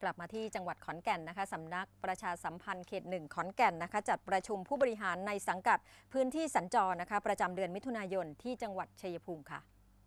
ลับมาที่จังหวัดขอนแก่นนะคะสำนักประชาสัมพันธ์เขต 1 ขอนแก่นนะคะจัดประชุมผู้บริหารในสังกัดพื้นที่สัญจรนะคะประจำเดือนมิถุนายนที่จังหวัดชัยภูมิค่ะ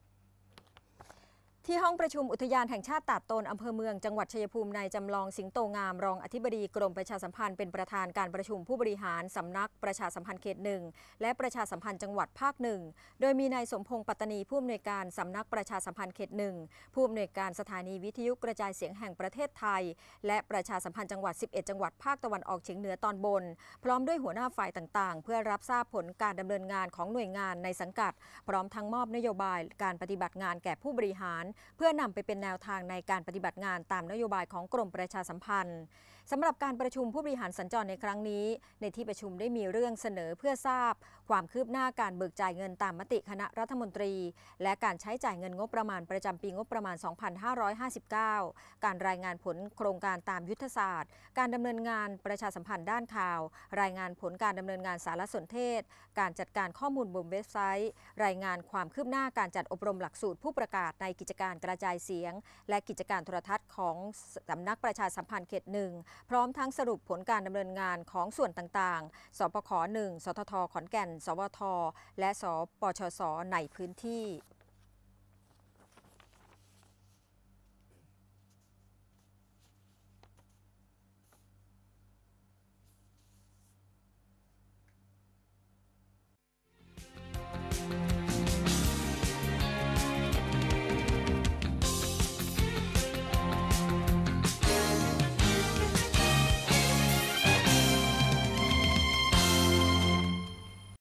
ที่ห้องประชุมอุทยานแห่งชาติตาดโตนอำเภอเมืองจังหวัดชัยภูมินายจำลองสิงโตงามรองอธิบดีกรมประชาสัมพันธ์เป็นประธานการประชุมผู้บริหารสำนักประชาสัมพันธ์เขต 1และประชาสัมพันธ์จังหวัดภาค 1โดยมีนายสมพงษ์ปัตตานีผู้อำนวยการสำนักประชาสัมพันธ์เขต 1ผู้อำนวยการสถานีวิทยุกระจายเสียงแห่งประเทศไทยและประชาสัมพันธ์จังหวัด11จังหวัดภาคตะวันออกเฉียงเหนือตอนบนพร้อมด้วยหัวหน้าฝ่ายต่างๆเพื่อรับทราบผลการดำเนินงานของหน่วยงานในสังกัดพร้อมทั้งมอบนโยบายการปฏิบัติงานแก่ผู้บริหารเพื่อนำไปเป็นแนวทางในการปฏิบัติงานตามนโยบายของกรมประชาสัมพันธ์สำหรับการประชุมผู้บริหารสัญจรในครั้งนี้ในที่ประชุมได้มีเรื่องเสนอเพื่อทราบความคืบหน้าการเบิกจ่ายเงินตามมติคณะรัฐมนตรีและการใช้จ่ายเงินงบประมาณประจำปีงบประมาณ 2559 การรายงานผลโครงการตามยุทธศาสตร์การดำเนินงานประชาสัมพันธ์ด้านข่าวรายงานผลการดำเนินงานสารสนเทศการจัดการข้อมูลบนเว็บไซต์รายงานความคืบหน้าการจัดอบรมหลักสูตรผู้ประกาศในกิจการกระจายเสียงและกิจการโทรทัศน์ของสำนักประชาสัมพันธ์เขต 1พร้อมทั้งสรุปผลการดำเนินงานของส่วนต่างๆสปข 1 สทท ขอนแก่น สวท และสปชส ในพื้นที่